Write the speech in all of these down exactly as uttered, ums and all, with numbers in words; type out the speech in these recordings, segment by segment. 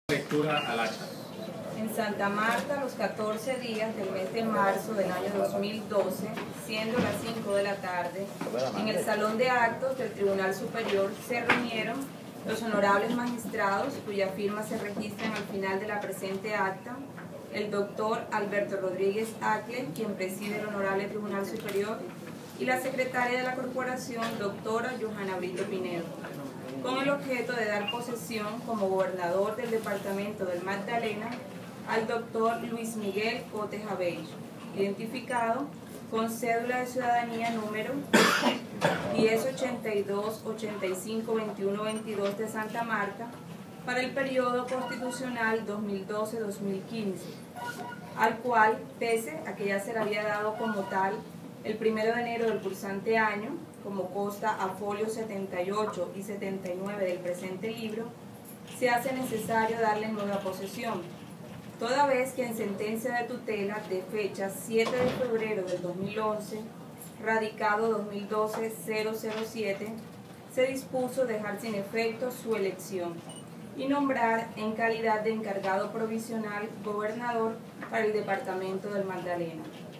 Lectura al acta. En Santa Marta, los catorce días del mes de marzo del año dos mil doce, siendo las cinco de la tarde, en el Salón de Actos del Tribunal Superior se reunieron los honorables magistrados, cuya firma se registran al final de la presente acta, el doctor Alberto Rodríguez Acle, quien preside el Honorable Tribunal Superior, y la secretaria de la Corporación, doctora Johanna Brito Pinedo, con el objeto de dar posesión como gobernador del departamento del Magdalena al doctor Luis Miguel Cote Jabey, identificado con cédula de ciudadanía número diez ochenta y dos ochenta y cinco veintiuno veintidós de Santa Marta para el periodo constitucional dos mil doce dos mil quince, al cual, pese a que ya se le había dado como tal el primero de enero del cursante año, como consta a folio setenta y ocho y setenta y nueve del presente libro, se hace necesario darle nueva posesión, toda vez que en sentencia de tutela de fecha siete de febrero del dos mil once, radicado dos mil doce cero cero siete, se dispuso dejar sin efecto su elección y nombrar en calidad de encargado provisional gobernador para el departamento del Magdalena,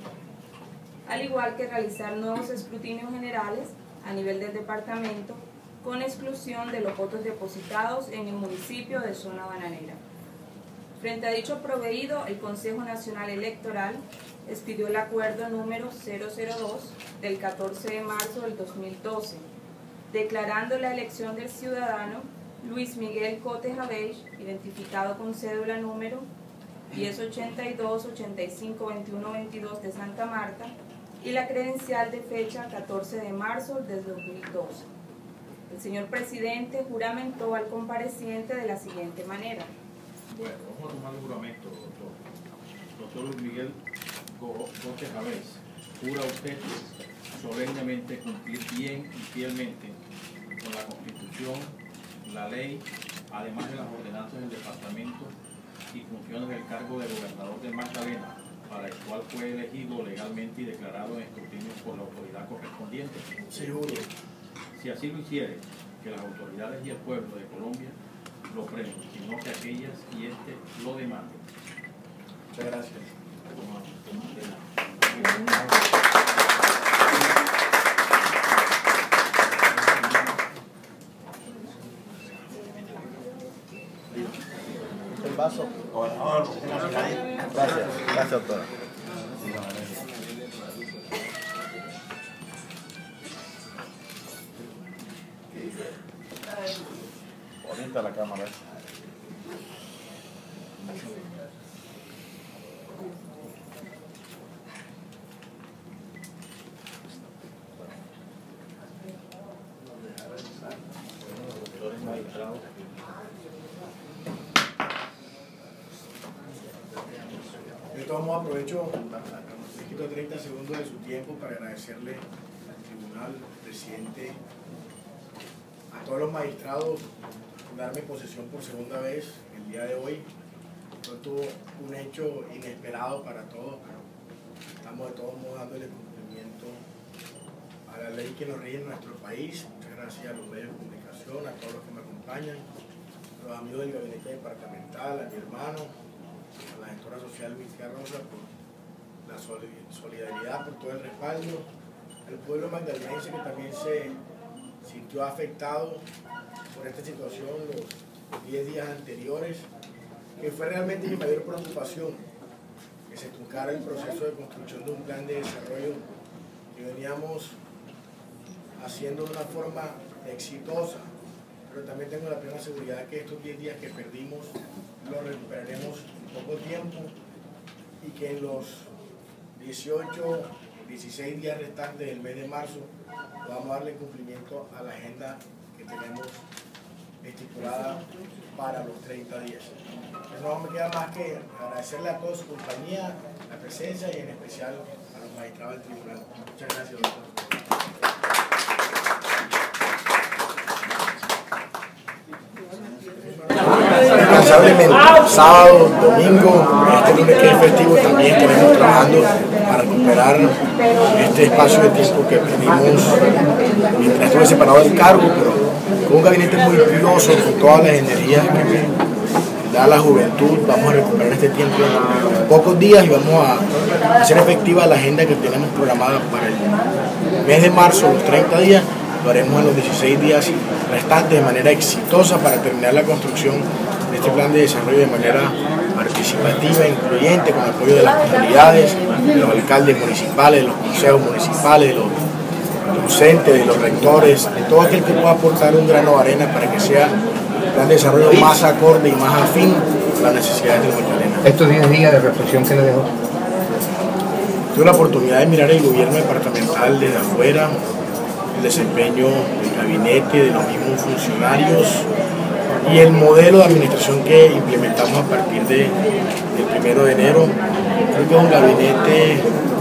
al igual que realizar nuevos escrutinios generales a nivel del departamento, con exclusión de los votos depositados en el municipio de Zona Bananera. Frente a dicho proveído, el Consejo Nacional Electoral expidió el acuerdo número cero cero dos del catorce de marzo del dos mil doce, declarando la elección del ciudadano Luis Miguel Cote Jabey, identificado con cédula número diez ochenta y dos ochenta y cinco veintiuno veintidós de Santa Marta, y la credencial de fecha catorce de marzo del dos mil doce. El señor presidente juramentó al compareciente de la siguiente manera. Bueno, vamos a tomar el juramento, doctor. Doctor Luis Miguel Cote Jabey, jura usted solemnemente cumplir bien y fielmente con la Constitución, la ley, además de las ordenanzas del departamento y funciones del cargo de gobernador del Magdalena, para el cual fue elegido legalmente y declarado en escrutinio por la autoridad correspondiente. Seguro. Si así lo hiciere, que las autoridades y el pueblo de Colombia lo premien, sino que aquellas y este lo demanden. Muchas gracias. El vaso. Gracias, gracias, doctora. Bonita la cámara. De todos modos, aprovecho, le quito treinta segundos de su tiempo para agradecerle al tribunal, al presidente, a todos los magistrados por darme posesión por segunda vez el día de hoy. Esto tuvo un hecho inesperado para todos, pero estamos de todos modos dándole cumplimiento a la ley que nos rige en nuestro país. Muchas gracias a los medios de comunicación, a todos los que me acompañan, a los amigos del gabinete departamental, a mi hermano, a la gestora social Luisa Rosa por la solidaridad, por todo el respaldo, al pueblo magdalense que también se sintió afectado por esta situación los diez días anteriores, que fue realmente mi mayor preocupación, que se truncara el proceso de construcción de un plan de desarrollo que veníamos haciendo de una forma exitosa, pero también tengo la plena seguridad que estos diez días que perdimos los recuperaremos en poco tiempo y que en los dieciocho, dieciséis días restantes del mes de marzo vamos a darle cumplimiento a la agenda que tenemos estipulada para los treinta días. Entonces no me queda más que agradecerle a toda su compañía, la presencia y en especial a los magistrados del tribunal. Muchas gracias, doctor. Incansablemente, sábado, domingo, este lunes que es festivo también tenemos trabajando para recuperar este espacio de tiempo que perdimos mientras estuve separado del cargo, pero con un gabinete muy piloso, con todas las energías que me dada la juventud, vamos a recuperar este tiempo en pocos días y vamos a hacer efectiva la agenda que tenemos programada para el mes de marzo, los treinta días, lo haremos en los dieciséis días restantes de manera exitosa para terminar la construcción de este plan de desarrollo de manera participativa, incluyente, con apoyo de las comunidades, de los alcaldes municipales, de los consejos municipales, de los docentes, de los rectores, de todo aquel que pueda aportar un grano de arena para que sea un plan de desarrollo más acorde y más afín a las necesidades del Magdalena. Estos diez días de reflexión que le dejó. Tuve la oportunidad de mirar el gobierno departamental desde afuera, el desempeño del gabinete, de los mismos funcionarios y el modelo de administración que implementamos a partir de, del primero de enero. Creo que es un gabinete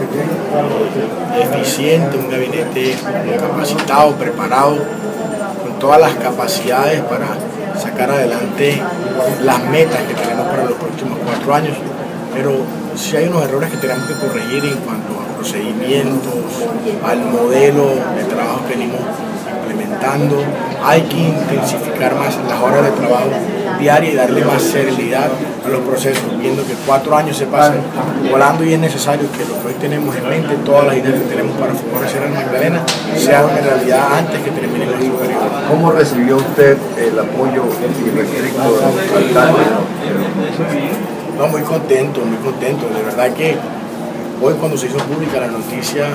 eficiente, un gabinete capacitado, preparado, con todas las capacidades para sacar adelante las metas que tenemos para los próximos cuatro años. Pero sí hay unos errores que tenemos que corregir en cuanto a procedimientos, al modelo de trabajo que venimos implementando. Hay que intensificar más las horas de trabajo diaria y darle más seriedad a los procesos, viendo que cuatro años se pasan volando y es necesario que lo que hoy tenemos en mente, todas las ideas que tenemos para favorecer a Magdalena, sean una realidad antes que termine el superior. ¿Cómo recibió usted el apoyo irrestricto del alcalde? No, muy contento, muy contento. De verdad que hoy cuando se hizo pública la noticia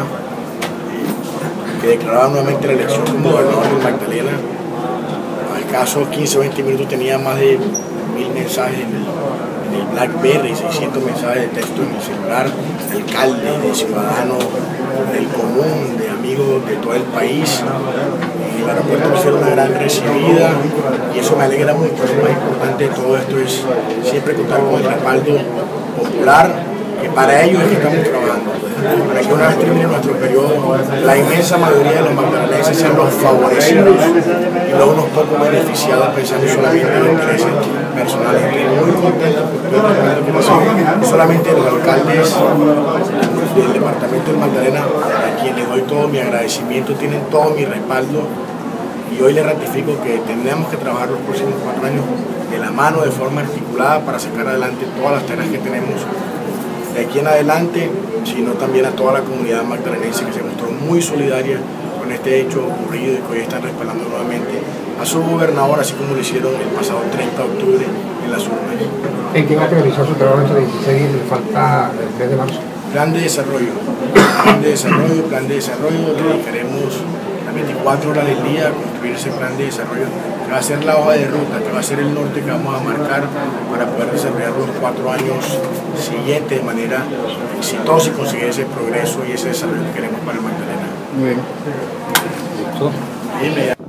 que declaraba nuevamente la elección como gobernador de Magdalena, al caso quince o veinte minutos tenía más de mil mensajes en el, en el BlackBerry, seiscientos mensajes de texto en el celular, de alcaldes, de ciudadanos del común, de amigos de todo el país. En el aeropuerto me hicieron una gran recibida y eso me alegra mucho. Lo más importante de todo esto es siempre contar con el respaldo popular, que para ello es que estamos trabajando, para que una vez termine nuestro periodo, la inmensa mayoría de los magdalenenses sean los favorecidos y no unos pocos beneficiados pensando solamente en los intereses personales. Estoy muy contento porque no solamente los alcaldes del departamento del Magdalena, a quienes doy todo mi agradecimiento, tienen todo mi respaldo, y hoy les ratifico que tendremos que trabajar los próximos cuatro años de la mano, de forma articulada, para sacar adelante todas las tareas que tenemos de aquí en adelante, sino también a toda la comunidad magdalenense que se mostró muy solidaria con este hecho ocurrido y que hoy están respaldando nuevamente a su gobernador, así como lo hicieron el pasado treinta de octubre en las urnas. ¿En qué va a priorizar su trabajo estos dieciséis días? ¿Le falta el mes de marzo? Plan de desarrollo, plan de desarrollo, plan de desarrollo, le dedicaremos las veinticuatro horas del día a construir ese plan de desarrollo, que va a ser la hoja de ruta, que va a ser el norte que vamos a marcar para poder desarrollar los cuatro años siguientes de manera exitosa y conseguir ese progreso y ese desarrollo que queremos para el Magdalena. Muy bien. ¿Listo? Bien,